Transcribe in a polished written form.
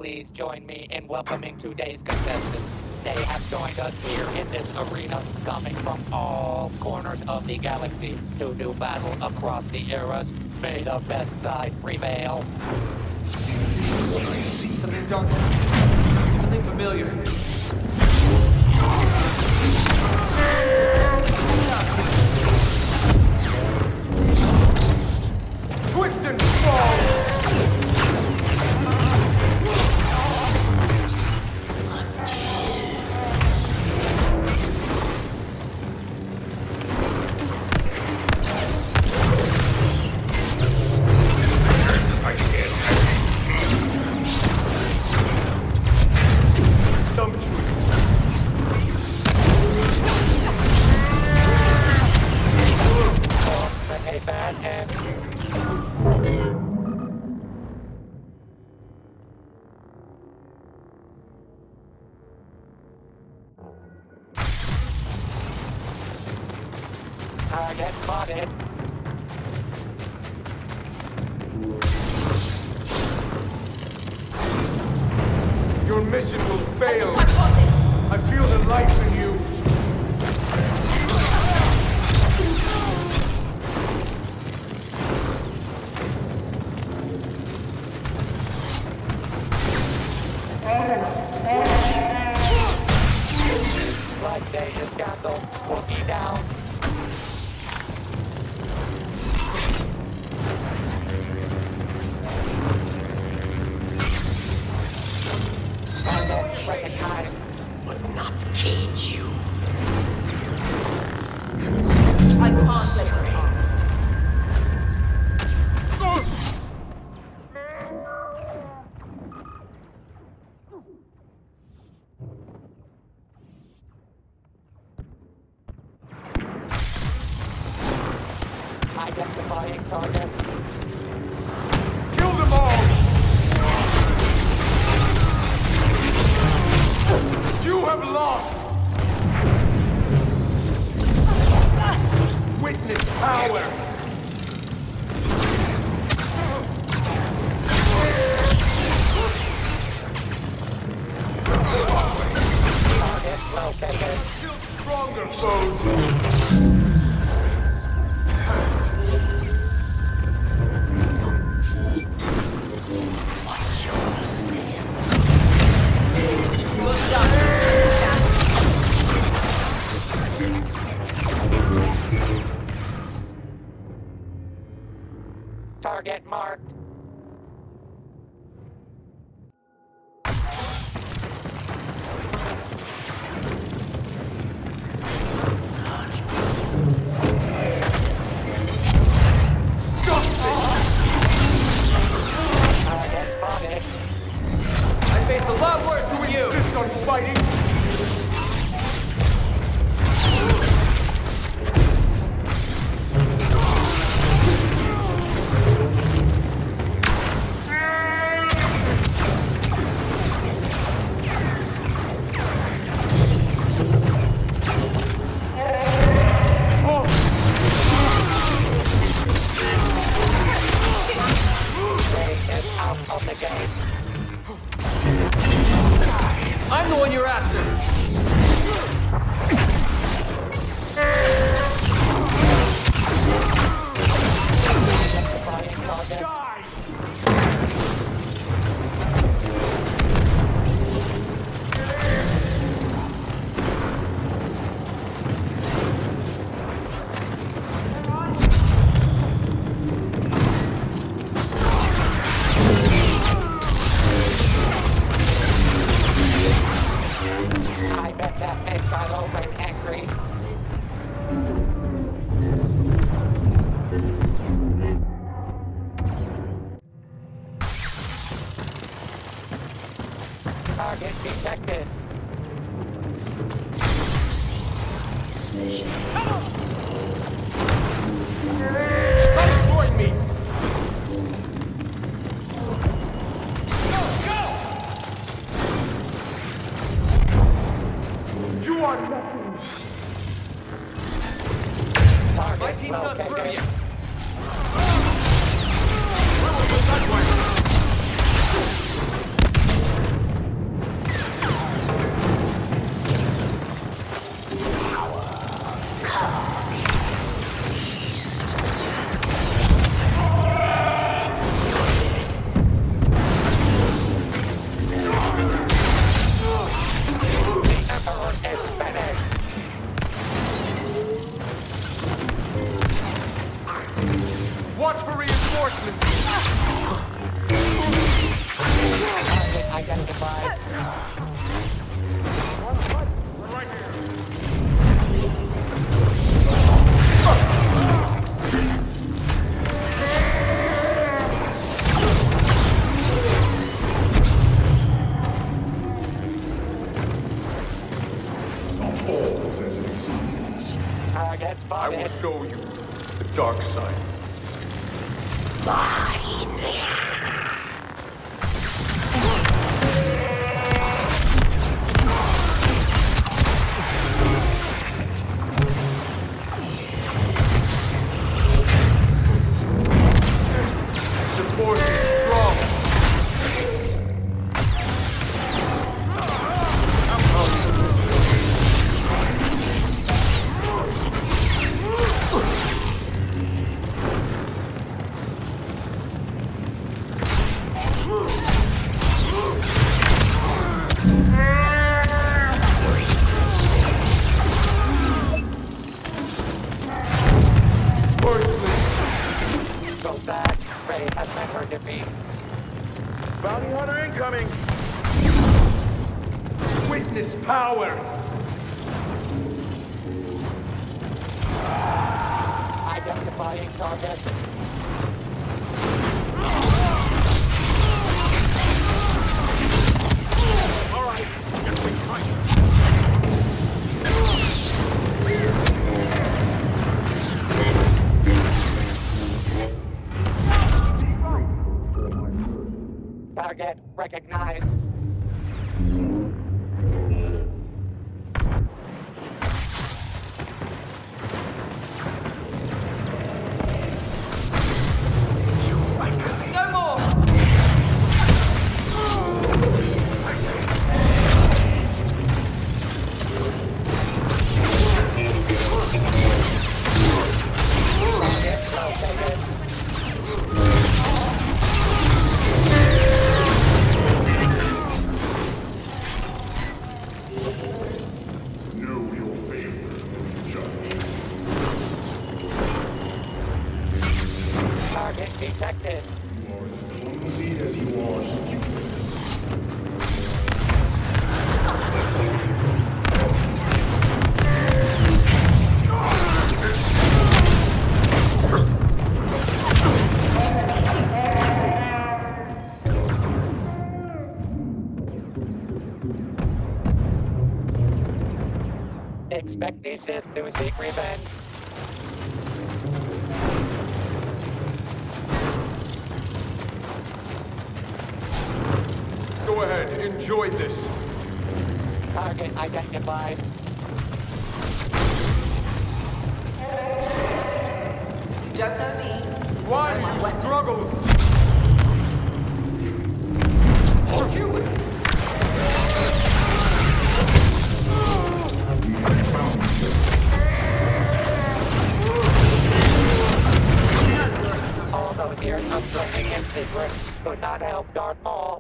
please join me in welcoming today's contestants. They have joined us here in this arena, coming from all corners of the galaxy to do battle across the eras. May the best side prevail. Something dark. Something familiar. Twist and fall! Target spotted. Your mission will fail. I feel the life in you. Flight day is canceled. Wookiee down. Recognized, but not cage you. I can't let her pass. Identifying target. Kill them all! You have lost! Witness power! Target located. Still stronger foes! Target marked. Target spotted. I face a lot worse than you! Insist on fighting! I'm the one you're after! I bet that makes Kylo Ren angry. Target detected. Come join me! You are nothing! Target My team's not through located. yet! Where will the sun Watch for reinforcements! Target identified. Right here! Target I spotted. will show you the dark side. The force is strong. So sad. Ray has met her defeat. Bounty hunter incoming! Witness power! Identifying target. Alright, just be tight. Target recognized. No more! Know your failures will be judged. Target detected. You are as clumsy as you are stupid. Expect these Sith to seek revenge. Go ahead, enjoy this. Target identified. You don't know me. Why Know do my you weapon. struggle? All those years of training in secret could not help Darth Maul.